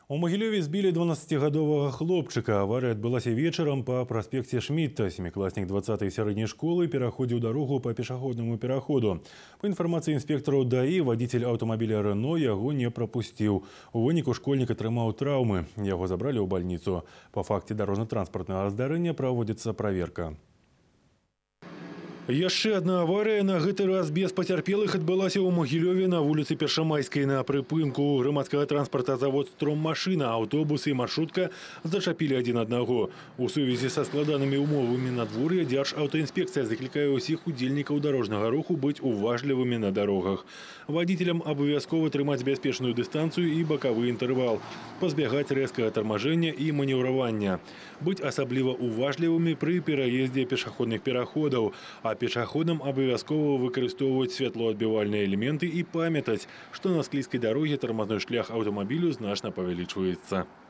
У Могилеве збілі 12-гадовага хлопчыка. Авария адбылася вечером по проспекте Шмидта. Семиклассник 20-й средней школы пераходзіў дорогу по пешеходному пераходу. По информации инспектору ДАИ, водитель автомобиля «Рено» яго не пропустил. У выніку школьник атрымаў травмы. Яго забрали ў больницу. По факте дорожно-транспортного здарэння проводится проверка. Яшчэ одна авария на гэты раз без пацярпелых адбылася ў Могилеве на улице Першамайскай. На прыпынку грамадскага транспорта завод «Строммашина», автобусы и маршрутка зачапілі адзін аднаго. У сувязі са складанымі умовамі надвор'я Дзяржаўтаінспекцыя заклікае ўсіх удзельнікаў дарожнага руху быць уважлівымі на дарогах. Водителям абавязкова трымаць бяспечную дыстанцыю і бакавы інтэрвал, пазбягаць рэзкага тармажэння і манеўравання, быць асабліва уважлівымі пры пераездзе пешаходных пераходаў, а пешаходам абавязкова выкарыстоўваць святлоадбівальныя элементы і памятаць, што на склізкай дарозе тармазной шлях аўтамабілю значна павялічваецца.